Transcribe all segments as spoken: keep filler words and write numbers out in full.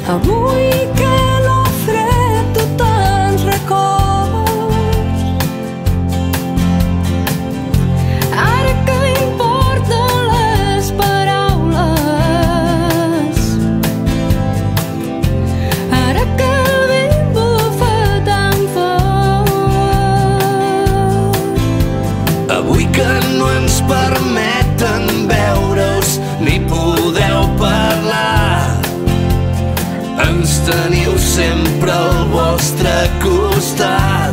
Avui que l'ho fred tu tants records. Ara que importen les paraules, ara que el vent bufa tan fort. Avui que no ens permeten veure-us ni podeu parlar, ens teniu sempre al vostre costat.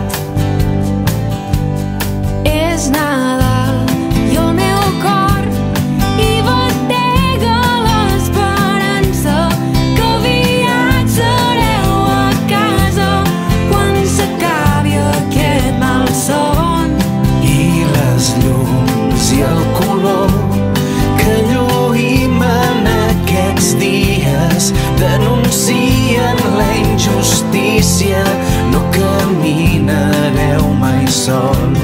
És Nadal i el meu cor hi batega l'esperança que aviat sereu a casa quan s'acabi aquest malson. I les llums i el color que lluïm en aquests dies denuncien la injustícia. No caminareu mai sols.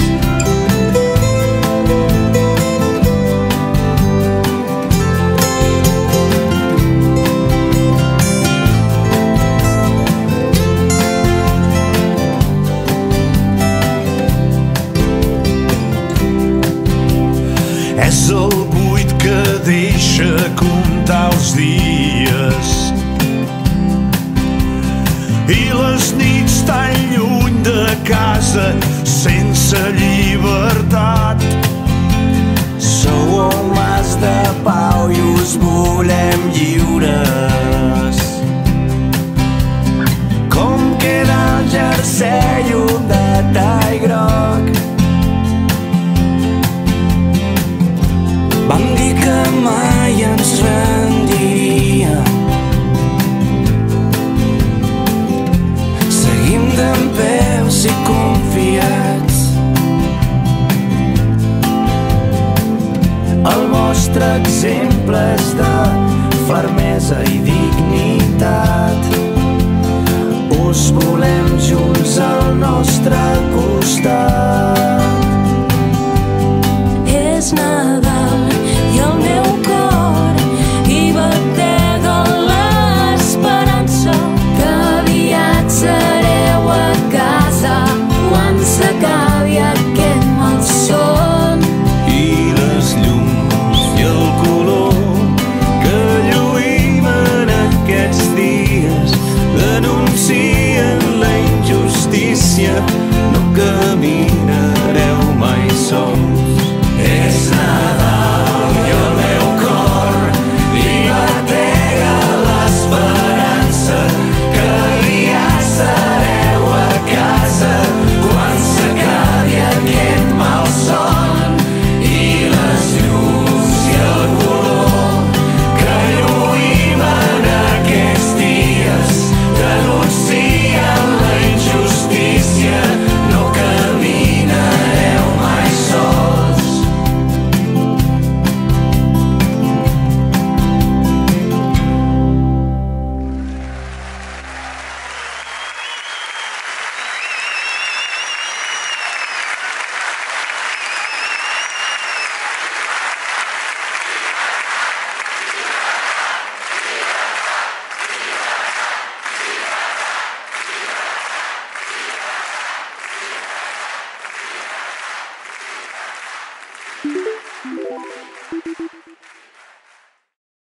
És el buit que deixa comptar els dies i les nits tan lluny de casa sense llibertat. Sou homes de pau i us volem lliures. Com queda el jersei un detall groc. Vam dir que mai ens rendiríem. Seguim dempeus i confiats. El vostre exemple és de fermesa i dignitat. Us volem junts al nostre costat. És Nadal i el meu cor hi batega l'esperança que aviat sereu a casa quan s'acabi aquest malson. I les llums i el color que lluïm en aquests dies denuncien la injustícia. No caminareu mai sols. És Nadal i el meu cor hi batega l'esperança que aviat sereu a casa quan s'acabi aquest malson. I les llums i el color que lluïm en aquests dies denuncien la injustícia. No caminareu mai sols. Thank you.